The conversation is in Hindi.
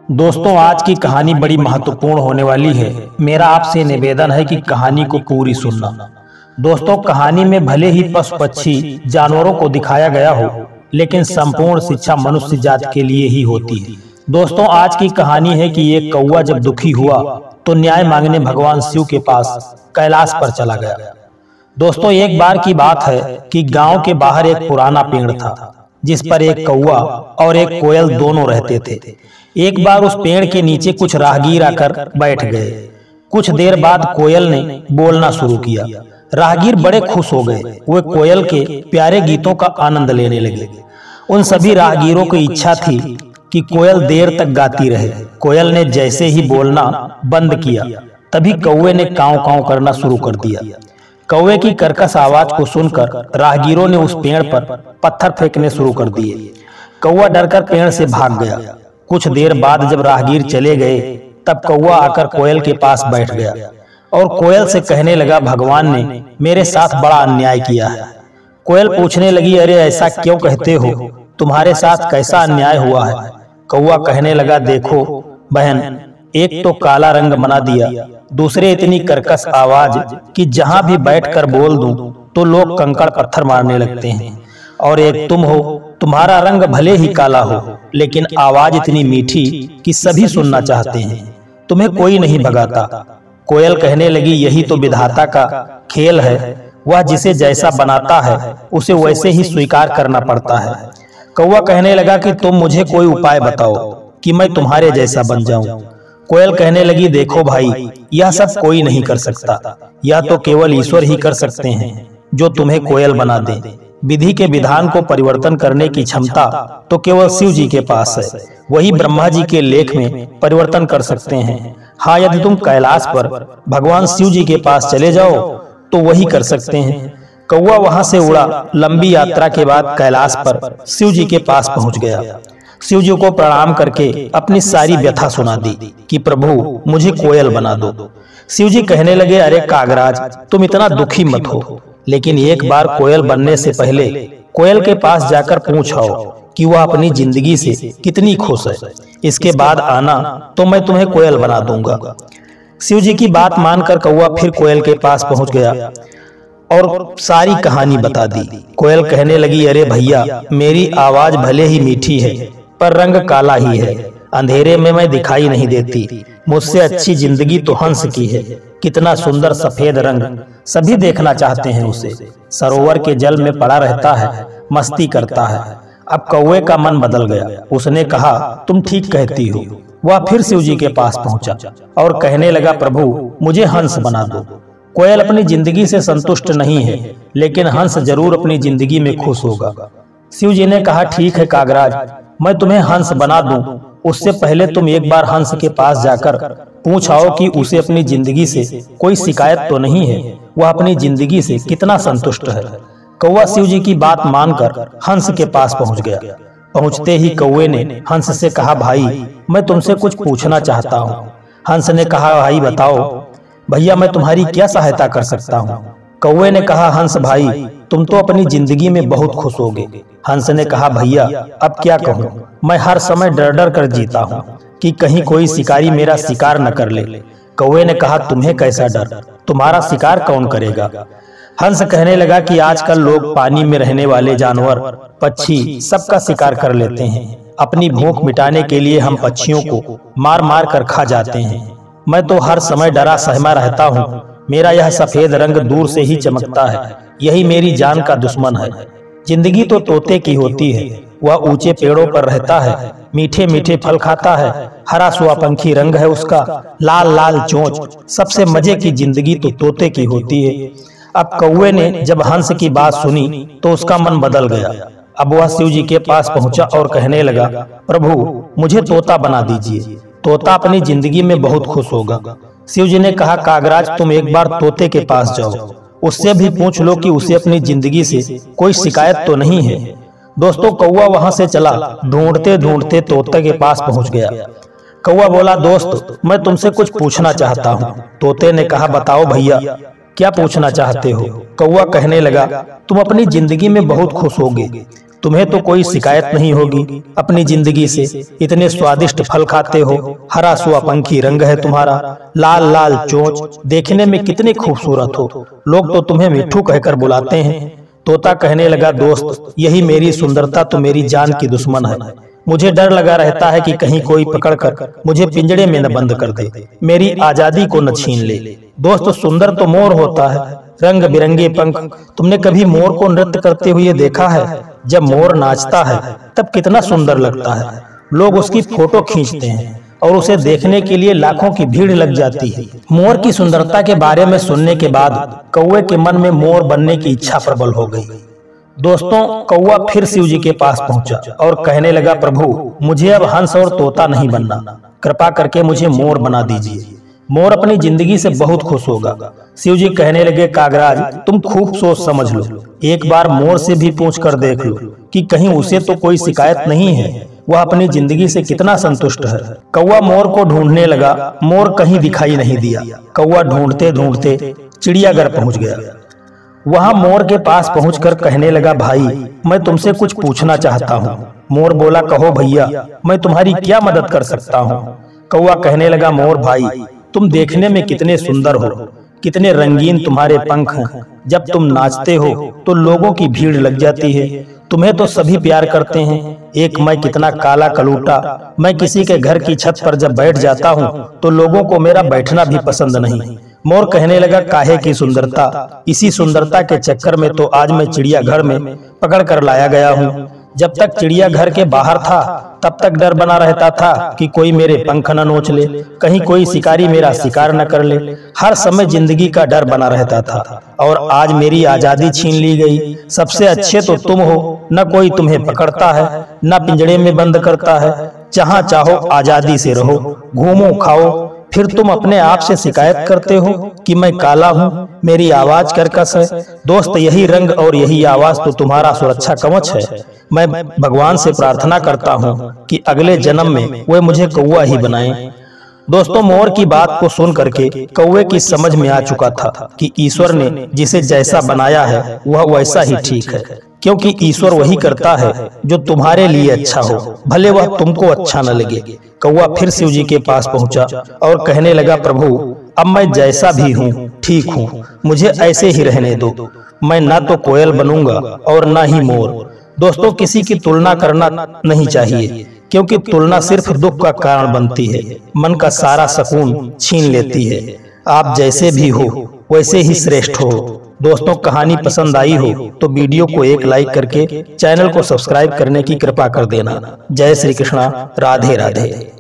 दोस्तों, आज की कहानी बड़ी महत्वपूर्ण होने वाली है। मेरा आपसे निवेदन है कि कहानी को पूरी सुनना। दोस्तों, कहानी में भले ही पशु पक्षी जानवरों को दिखाया गया हो, लेकिन संपूर्ण शिक्षा मनुष्य जात के लिए ही होती है। दोस्तों, आज की कहानी है कि एक कौवा जब दुखी हुआ तो न्याय मांगने भगवान शिव के पास कैलाश पर चला गया। दोस्तों, एक बार की बात है कि गांव के बाहर एक पुराना पेड़ था, जिस पर एक कौवा और एक कोयल दोनों रहते थे। एक बार उस पेड़ के नीचे कुछ राहगीर आकर बैठ गए। कुछ देर बाद कोयल ने बोलना शुरू किया। राहगीर बड़े खुश हो गए। वे कोयल के प्यारे गीतों का आनंद लेने लगे। उन सभी राहगीरों की इच्छा थी कि कोयल देर तक गाती रहे। कोयल ने जैसे ही बोलना बंद किया, तभी कौवे ने कांव कांव करना शुरू कर दिया। कौवे की कर्कश आवाज को सुनकर राहगीरों ने उस पेड़ पर पत्थर फेंकने शुरू कर दिए। कौवा डरकर पेड़ से भाग गया। कुछ देर बाद जब राहगीर चले गए, तब कौवा आकर कोयल के पास बैठ गया और कोयल से कहने लगा, भगवान ने मेरे साथ बड़ा अन्याय किया है। कोयल पूछने लगी, अरे ऐसा क्यों कहते हो? तुम्हारे साथ कैसा अन्याय हुआ है? कौवा कहने लगा, देखो बहन, एक तो काला रंग बना दिया, दूसरे इतनी कर्कश आवाज कि जहां भी बैठकर बोल दूं तो लोग कंकड़ पत्थर मारने लगते हैं। और एक तुम हो, तुम्हारा रंग भले ही काला हो, लेकिन आवाज इतनी मीठी कि सभी सुनना चाहते हैं। तुम्हें कोई नहीं भगाता। कोयल कहने लगी, यही तो विधाता का खेल है। वह जिसे जैसा बनाता है उसे वैसे ही स्वीकार करना पड़ता है। कौवा कहने लगा कि तुम मुझे कोई उपाय बताओ कि मैं तुम्हारे जैसा बन जाऊं। कोयल कहने लगी, देखो भाई, यह सब कोई नहीं कर सकता। यह तो केवल ईश्वर ही कर सकते हैं, जो तुम्हें कोयल बना दे। विधि के विधान को परिवर्तन करने की क्षमता तो केवल शिव जी के पास है। वही ब्रह्मा जी के लेख में परिवर्तन कर सकते हैं। हाँ, यदि तुम कैलाश पर भगवान शिव जी के पास चले जाओ तो वही कर सकते हैं। कौवा वहां से उड़ा। लंबी यात्रा के बाद कैलाश पर शिव जी के पास पहुंच गया। शिव जी को प्रणाम करके अपनी सारी व्यथा सुना दी कि प्रभु, मुझे कोयल बना दो। शिव जी कहने लगे, अरे कागराज, तुम इतना दुखी मत हो, लेकिन एक बार कोयल बनने से पहले कोयल के पास जाकर पूछो कि वह अपनी जिंदगी से कितनी खुश है। इसके बाद आना तो मैं तुम्हें कोयल बना दूंगा। शिव जी की बात मानकर कौवा फिर कोयल के पास पहुंच गया और सारी कहानी बता दी। कोयल कहने लगी, अरे भैया, मेरी आवाज भले ही मीठी है, पर रंग काला ही है। अंधेरे में मैं दिखाई नहीं देती। मुझसे अच्छी जिंदगी तो हंस की है। कितना सुंदर सफेद रंग, सभी देखना चाहते हैं उसे। सरोवर के जल में पड़ा रहता है, मस्ती करता है। अब कौवे का मन बदल गया। उसने कहा, तुम ठीक कहती हो। वह फिर शिव जी के पास पहुंचा और कहने लगा, प्रभु, मुझे हंस बना दो। कोयल अपनी जिंदगी से संतुष्ट नहीं है, लेकिन हंस जरूर अपनी जिंदगी में खुश होगा। शिव जी ने कहा, ठीक है कागराज, मैं तुम्हें हंस बना दूं। उससे पहले तुम एक बार हंस के पास जाकर पूछाओ कि उसे अपनी जिंदगी से कोई शिकायत तो नहीं है, वह अपनी जिंदगी से कितना संतुष्ट है। कौवा शिव जी की बात मानकर हंस के पास पहुंच गया। पहुंचते ही कौवे ने हंस से कहा, भाई, मैं तुमसे कुछ पूछना चाहता हूँ। हंस ने कहा, भाई बताओ। भैया, मैं तुम्हारी क्या सहायता कर सकता हूँ? कौवे ने कहा, हंस भाई, तुम तो अपनी जिंदगी में बहुत खुश होगे। हंस ने कहा, भैया, अब क्या कहूँ, मैं हर समय डर डर कर जीता हूँ कि कहीं कोई शिकारी मेरा शिकार न कर ले। कौवे ने कहा, तुम्हें कैसा डर? तुम्हारा शिकार कौन करेगा? हंस कहने लगा कि आजकल लोग पानी में रहने वाले जानवर, पक्षी सबका शिकार कर लेते हैं। अपनी भूख मिटाने के लिए हम पक्षियों को मार मार कर खा जाते हैं। मैं तो हर समय डरा सहमा रहता हूँ। मेरा यह सफेद रंग दूर से ही चमकता है। यही मेरी जान का दुश्मन है। जिंदगी तो तोते की होती है। वह ऊंचे पेड़ों पर रहता है, मीठे मीठे फल खाता है। हरा सुआपंखी रंग है उसका, लाल लाल चोंच। सबसे मजे की जिंदगी तो तोते की होती है। अब कौवे ने जब हंस की बात सुनी तो उसका मन बदल गया। अब वह शिव जी के पास पहुंचा और कहने लगा, प्रभु, मुझे तोता बना दीजिए। तोता अपनी जिंदगी में बहुत खुश होगा। शिव जी ने कहा, कागराज, तुम एक बार तोते के पास जाओ। उससे भी पूछ लो कि उसे अपनी जिंदगी से कोई शिकायत तो नहीं है। दोस्तों, कौवा वहां से चला। ढूंढते ढूंढते तोते के पास पहुंच गया। कौवा बोला, दोस्त, मैं तुमसे कुछ पूछना चाहता हूँ। तोते ने कहा, बताओ भैया। क्या पूछना चाहते हो? कौवा कहने लगा, तुम अपनी जिंदगी में बहुत खुश होगे, तुम्हें तो कोई शिकायत नहीं होगी अपनी जिंदगी से। इतने स्वादिष्ट फल खाते हो, हरा सुआपंखी रंग है तुम्हारा, लाल लाल चोंच, देखने में कितने खूबसूरत हो, लोग तो तुम्हें मिट्ठू कहकर बुलाते हैं। तोता कहने लगा, दोस्त यही मेरी सुंदरता तो मेरी जान की दुश्मन है। मुझे डर लगा रहता है कि कहीं कोई पकड़कर मुझे पिंजड़े में न बंद कर दे, मेरी आजादी को न छीन ले। दोस्त सुंदर तो मोर होता है, रंग बिरंगे पंख। तुमने कभी मोर को नृत्य करते हुए देखा है? जब मोर नाचता है तब कितना सुंदर लगता है। लोग उसकी फोटो खींचते हैं और उसे देखने के लिए लाखों की भीड़ लग जाती है। मोर की सुंदरता के बारे में सुनने के बाद कौवे के मन में मोर बनने की इच्छा प्रबल हो गई। दोस्तों, कौवा फिर शिव जी के पास पहुंचा और कहने लगा, प्रभु मुझे अब हंस और तोता नहीं बनना, कृपा करके मुझे मोर बना दीजिए। मोर अपनी जिंदगी से बहुत खुश होगा। शिव जी कहने लगे, कागराज तुम खूब सोच समझ लो, एक बार मोर से भी पूछ कर देख लो कि कहीं उसे तो कोई शिकायत नहीं है, वह अपनी जिंदगी से कितना संतुष्ट है। कौवा मोर को ढूंढने लगा, मोर कहीं दिखाई नहीं दिया। कौवा ढूंढते ढूंढते चिड़ियाघर पहुंच गया। वहां मोर के पास पहुंचकर कहने लगा, भाई मैं तुमसे कुछ पूछना चाहता हूँ। मोर बोला, कहो भैया, मैं तुम्हारी क्या मदद कर सकता हूँ? कौवा कहने लगा, मोर भाई तुम देखने में कितने सुंदर हो, कितने रंगीन तुम्हारे पंख हैं। जब तुम नाचते हो तो लोगों की भीड़ लग जाती है, तुम्हें तो सभी प्यार करते हैं। एक मैं कितना काला कलूटा, मैं किसी के घर की छत पर जब बैठ जाता हूँ तो लोगों को मेरा बैठना भी पसंद नहीं। मोर कहने लगा, काहे की सुंदरता, इसी सुंदरता के चक्कर में तो आज मैं चिड़ियाघर में पकड़ कर लाया गया हूँ। जब तक चिड़ियाघर के बाहर था तब तक डर बना रहता था कि कोई मेरे पंख न नोच ले, कहीं कोई शिकारी मेरा शिकार न कर ले। हर समय जिंदगी का डर बना रहता था और आज मेरी आजादी छीन ली गई। सबसे अच्छे तो तुम हो, न कोई तुम्हें पकड़ता है, न पिंजड़े में बंद करता है, जहाँ चाहो आजादी से रहो, घूमो खाओ। फिर तुम अपने आप से शिकायत करते हो कि मैं काला हूँ, मेरी आवाज कर्कश है। दोस्त यही रंग और यही आवाज तो तुम्हारा सुरक्षा कवच है। मैं भगवान से प्रार्थना करता हूँ कि अगले जन्म में वे मुझे कौवा ही बनाएं। दोस्तों, मोर की बात को सुन करके कौवे की समझ में आ चुका था कि ईश्वर ने जिसे जैसा बनाया है वह वैसा ही ठीक है, क्योंकि ईश्वर वही करता है जो तुम्हारे लिए अच्छा हो, भले वह तुमको अच्छा न लगे। कौवा फिर शिव जी के पास पहुंचा और कहने लगा, प्रभु अब मैं जैसा भी हूँ ठीक हूँ, मुझे ऐसे ही रहने दो। मैं ना तो कोयल बनूंगा और ना ही मोर। दोस्तों, किसी की तुलना करना नहीं चाहिए, क्योंकि तुलना सिर्फ दुख का कारण बनती है, मन का सारा सुकून छीन लेती है। आप जैसे भी हो वैसे ही श्रेष्ठ हो। दोस्तों, कहानी पसंद आई हो तो वीडियो को एक लाइक करके चैनल को सब्सक्राइब करने की कृपा कर देना। जय श्री कृष्णा, राधे राधे।